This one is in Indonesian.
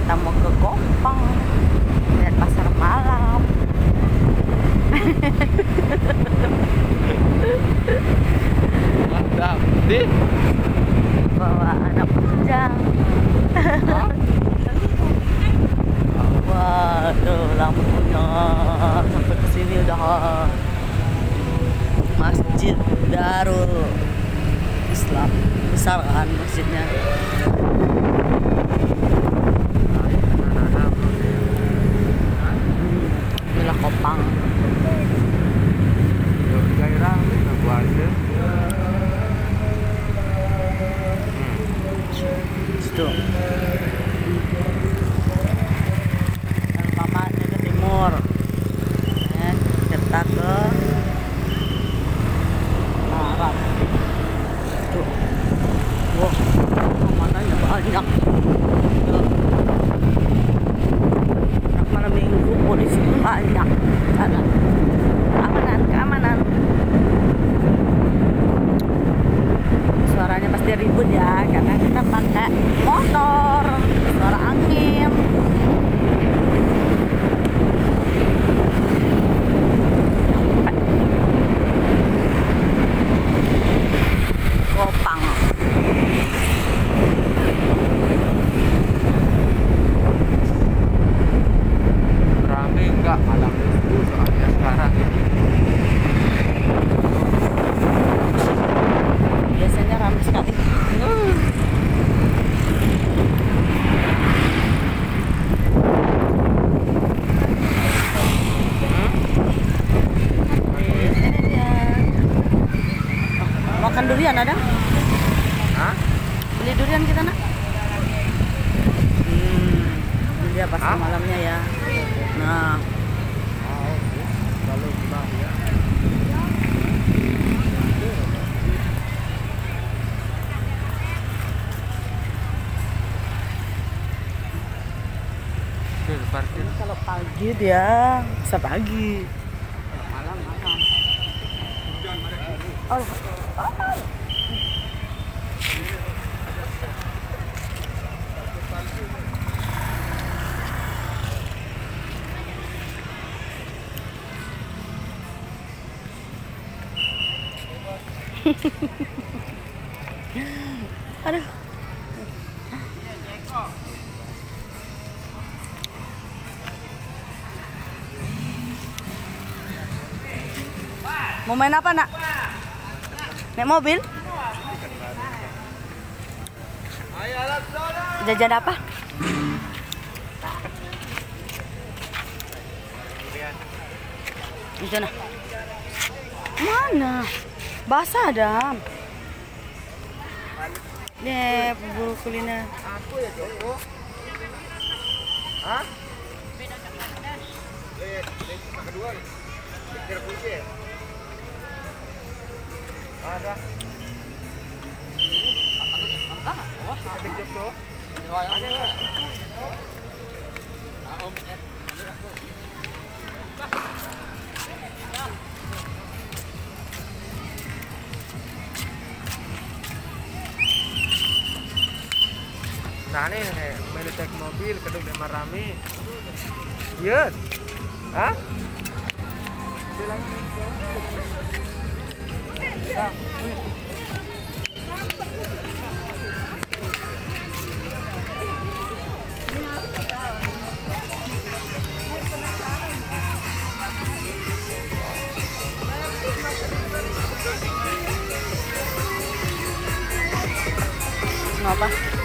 kita mau ke Kopang lihat pasar malam. Mantap. Di Bawa anak bujang. Waduh, lampunya sampai ke sini udah. Masjid Darul Islam, besar kan masjidnya. Inilah Kopang. Situ. Dan pamannya ke timur. Ya, kita ke barat. Tuh. Wah, pamannya banyak. Tuh. Malam minggu polisi banyak. Ada keamanan. Suaranya pasti ribut ya, karena kita pakai motor, suara angin. Kopang. rame enggak malam itu soalnya sekarang ini. Biasanya ramai sekali. Ini dia. Makan durian ada? Hah? Beli durian kita nak? Ini dia pasar malamnya ya. Nah, Kalau pulang ya. Parkir. kalau pagi dia bisa pagi. Malam. Oh. Aduh. Mau main apa nak? Naik mobil? Jajan apa? Di sana. Mana? Basah Adam. Nih, buru kuliner. Aku ya Joko. Hah? Yang kedua nih. Kira kunci ya? Ada. Ada Joko. Ada. Nah nih, melitek mobil kedua di Marami. Iya. Hah? Mau apa?